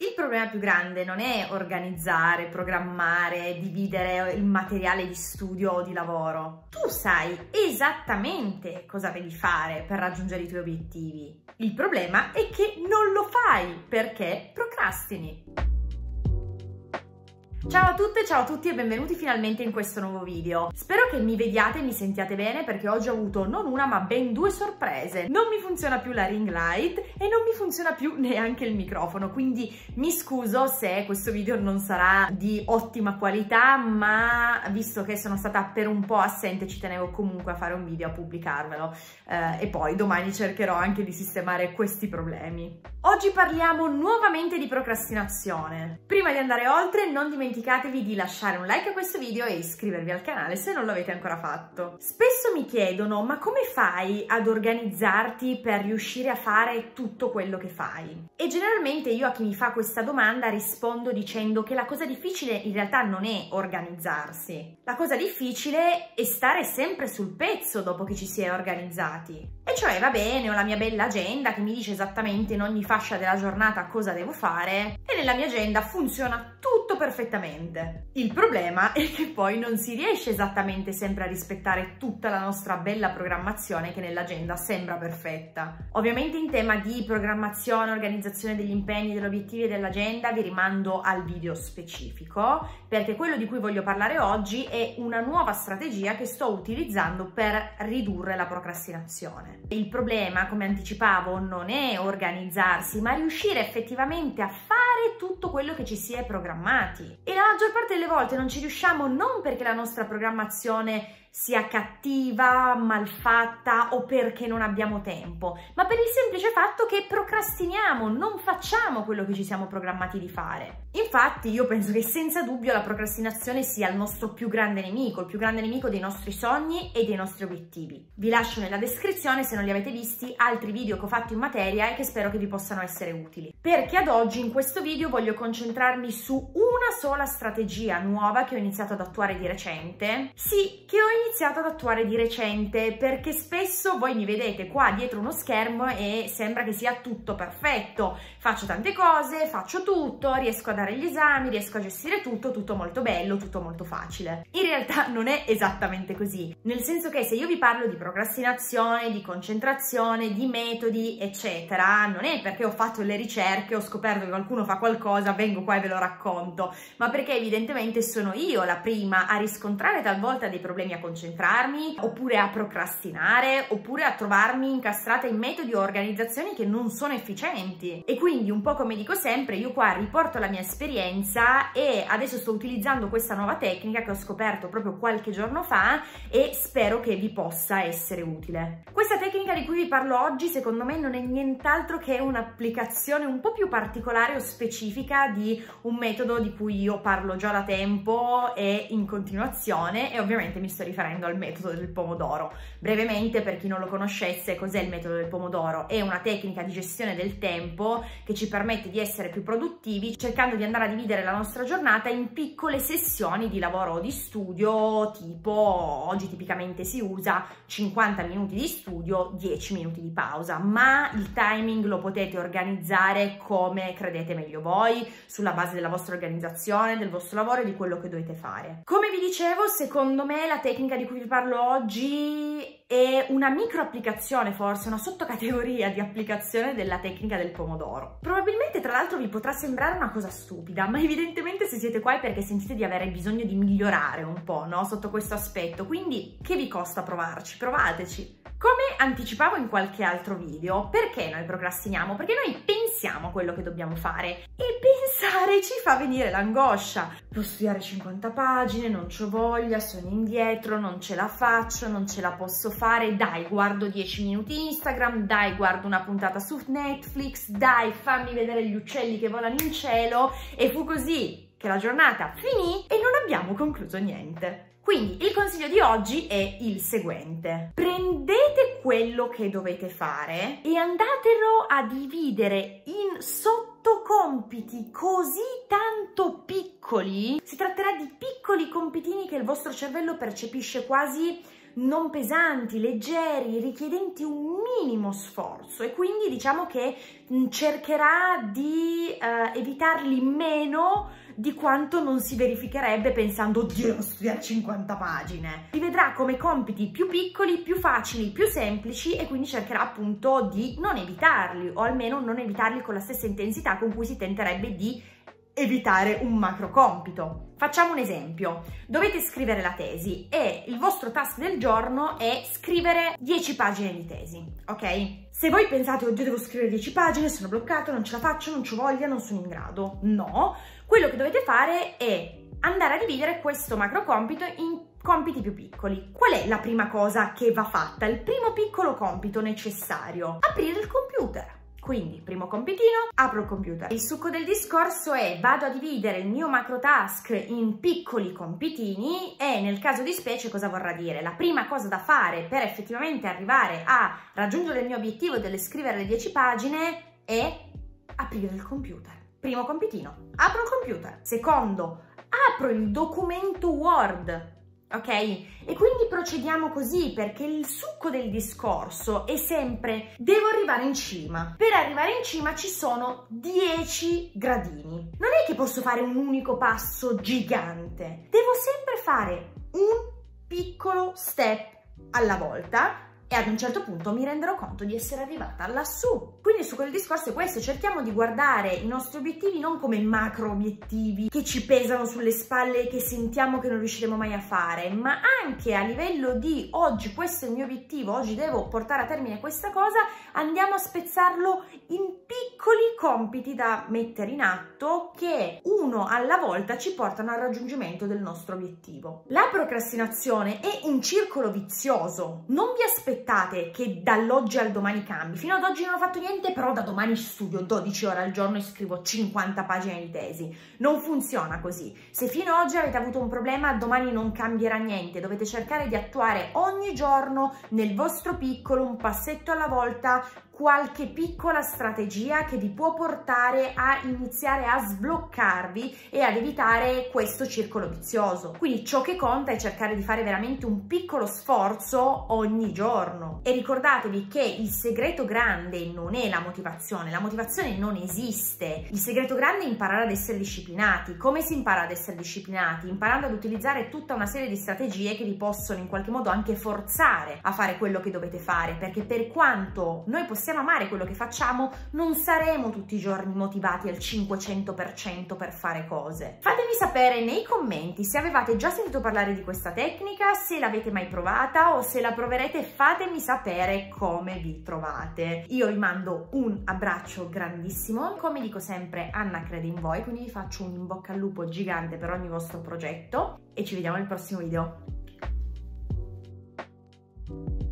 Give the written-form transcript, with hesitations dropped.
Il problema più grande non è organizzare, programmare, dividere il materiale di studio o di lavoro. Tu sai esattamente cosa devi fare per raggiungere i tuoi obiettivi. Il problema è che non lo fai perché procrastini. Ciao a tutte, ciao a tutti e benvenuti finalmente in questo nuovo video. Spero che mi vediate e mi sentiate bene perché oggi ho avuto non una ma ben due sorprese. Non mi funziona più la ring light e non mi funziona più neanche il microfono, quindi mi scuso se questo video non sarà di ottima qualità, ma visto che sono stata per un po' assente ci tenevo comunque a fare un video, a pubblicarvelo e poi domani cercherò anche di sistemare questi problemi. Oggi parliamo nuovamente di procrastinazione. Prima di andare oltre non dimenticatevi di lasciare un like a questo video e iscrivervi al canale se non lo avete ancora fatto. Spesso mi chiedono: ma come fai ad organizzarti per riuscire a fare tutto quello che fai? E generalmente io a chi mi fa questa domanda rispondo dicendo che la cosa difficile in realtà non è organizzarsi. La cosa difficile è stare sempre sul pezzo dopo che ci si è organizzati. E cioè, va bene, ho la mia bella agenda che mi dice esattamente in ogni fascia della giornata cosa devo fare e nella mia agenda funziona tutto perfettamente. Il problema è che poi non si riesce esattamente sempre a rispettare tutta la nostra bella programmazione che nell'agenda sembra perfetta. Ovviamente in tema di programmazione, organizzazione degli impegni, degli obiettivi e dell'agenda vi rimando al video specifico, perché quello di cui voglio parlare oggi è una nuova strategia che sto utilizzando per ridurre la procrastinazione. Il problema, come anticipavo, non è organizzarsi, ma riuscire effettivamente a fare tutto quello che ci si è programmati. E la maggior parte delle volte non ci riusciamo non perché la nostra programmazione sia cattiva, malfatta o perché non abbiamo tempo, ma per il semplice fatto che procrastiniamo, non facciamo quello che ci siamo programmati di fare. Infatti io penso che senza dubbio la procrastinazione sia il nostro più grande nemico, il più grande nemico dei nostri sogni e dei nostri obiettivi. Vi lascio nella descrizione, se non li avete visti, altri video che ho fatto in materia e che spero che vi possano essere utili. Perché ad oggi in questo video voglio concentrarmi su una sola strategia nuova che ho iniziato ad attuare di recente. Sì, che ho iniziato ad attuare di recente, perché spesso voi mi vedete qua dietro uno schermo e sembra che sia tutto perfetto. Faccio tante cose, faccio tutto, riesco a dare gli esami, riesco a gestire tutto, tutto molto bello, tutto molto facile. In realtà non è esattamente così, nel senso che se io vi parlo di procrastinazione, di concentrazione, di metodi, eccetera, non è perché ho fatto le ricerche, ho scoperto che qualcuno fa qualcosa, vengo qua e ve lo racconto, ma perché evidentemente sono io la prima a riscontrare talvolta dei problemi a concentrarmi, oppure a procrastinare, oppure a trovarmi incastrata in metodi o organizzazioni che non sono efficienti. E quindi, un po' come dico sempre, io qua riporto la mia esperienza e adesso sto utilizzando questa nuova tecnica che ho scoperto proprio qualche giorno fa e spero che vi possa essere utile. Questa tecnica di cui vi parlo oggi secondo me non è nient'altro che un'applicazione un po' più particolare o specifica di un metodo di cui io parlo già da tempo e in continuazione, e ovviamente mi sto riferendo al metodo del pomodoro. Brevemente, per chi non lo conoscesse, cos'è il metodo del pomodoro? È una tecnica di gestione del tempo che ci permette di essere più produttivi cercando di andare a dividere la nostra giornata in piccole sessioni di lavoro o di studio, tipo oggi tipicamente si usa 50 minuti di studio, 10 minuti di pausa, ma il timing lo potete organizzare come credete meglio voi, sulla base della vostra organizzazione, del vostro lavoro e di quello che dovete fare. Come vi dicevo, secondo me la tecnica di cui vi parlo oggi è una micro applicazione, forse una sottocategoria di applicazione della tecnica del pomodoro. Probabilmente tra l'altro vi potrà sembrare una cosa stupida, ma evidentemente se siete qua è perché sentite di avere bisogno di migliorare un po', no? Sotto questo aspetto, quindi che vi costa provarci? Provateci! Come anticipavo in qualche altro video, perché noi procrastiniamo? Perché noi pensiamo a quello che dobbiamo fare e pensare ci fa venire l'angoscia. Devo studiare 50 pagine, non c'ho voglia, sono indietro, non ce la faccio, non ce la posso fare, dai guardo 10 minuti Instagram, dai guardo una puntata su Netflix, dai fammi vedere gli uccelli che volano in cielo, e fu così che la giornata finì e non abbiamo concluso niente. Quindi il consiglio di oggi è il seguente: prendete quello che dovete fare e andatelo a dividere in sottocompiti così tanto piccoli. Si tratterà di piccoli compitini che il vostro cervello percepisce quasi non pesanti, leggeri, richiedenti un minimo sforzo, e quindi diciamo che cercherà di evitarli meno di quanto non si verificherebbe pensando oddio devo studiare 50 pagine. Li vedrà come compiti più piccoli, più facili, più semplici, e quindi cercherà appunto di non evitarli, o almeno non evitarli con la stessa intensità con cui si tenterebbe di evitare un macro compito. Facciamo un esempio: dovete scrivere la tesi e il vostro task del giorno è scrivere 10 pagine di tesi, ok? Se voi pensate oddio devo scrivere 10 pagine, sono bloccato, non ce la faccio, non c'ho voglia, non sono in grado, no, quello che dovete fare è andare a dividere questo macro compito in compiti più piccoli. Qual è la prima cosa che va fatta? Il primo piccolo compito necessario: aprire il computer. Quindi, primo compitino, apro il computer. Il succo del discorso è: vado a dividere il mio macro task in piccoli compitini, e nel caso di specie cosa vorrà dire? La prima cosa da fare per effettivamente arrivare a raggiungere il mio obiettivo delle scrivere le 10 pagine è aprire il computer. Primo compitino, apro il computer. Secondo, apro il documento Word. Ok? E quindi procediamo così, perché il succo del discorso è sempre: devo arrivare in cima. Per arrivare in cima ci sono 10 gradini. Non è che posso fare un unico passo gigante. Devo sempre fare un piccolo step alla volta, e ad un certo punto mi renderò conto di essere arrivata lassù. Quindi il succo del discorso è questo: cerchiamo di guardare i nostri obiettivi non come macro obiettivi che ci pesano sulle spalle e che sentiamo che non riusciremo mai a fare, ma anche a livello di oggi questo è il mio obiettivo, oggi devo portare a termine questa cosa, andiamo a spezzarlo in piccoli compiti da mettere in atto che uno alla volta ci portano al raggiungimento del nostro obiettivo. La procrastinazione è un circolo vizioso. Non vi aspettate che dall'oggi al domani cambi. Fino ad oggi non ho fatto niente, però da domani studio 12 ore al giorno e scrivo 50 pagine di tesi. Non funziona così. Se fino ad oggi avete avuto un problema, domani non cambierà niente. Dovete cercare di attuare ogni giorno nel vostro piccolo, un passetto alla volta, qualche piccola strategia che vi può portare a iniziare a sbloccarvi e ad evitare questo circolo vizioso. Quindi ciò che conta è cercare di fare veramente un piccolo sforzo ogni giorno. E ricordatevi che il segreto grande non è la motivazione non esiste. Il segreto grande è imparare ad essere disciplinati. Come si impara ad essere disciplinati? Imparando ad utilizzare tutta una serie di strategie che vi possono in qualche modo anche forzare a fare quello che dovete fare, perché per quanto noi possiamo amare quello che facciamo, non saremo tutti i giorni motivati al 500% per fare cose. Fatemi sapere nei commenti se avevate già sentito parlare di questa tecnica, se l'avete mai provata, o se la proverete fatemi sapere come vi trovate. Io vi mando un abbraccio grandissimo, come dico sempre Anna crede in voi, quindi vi faccio un in bocca al lupo gigante per ogni vostro progetto e ci vediamo nel prossimo video.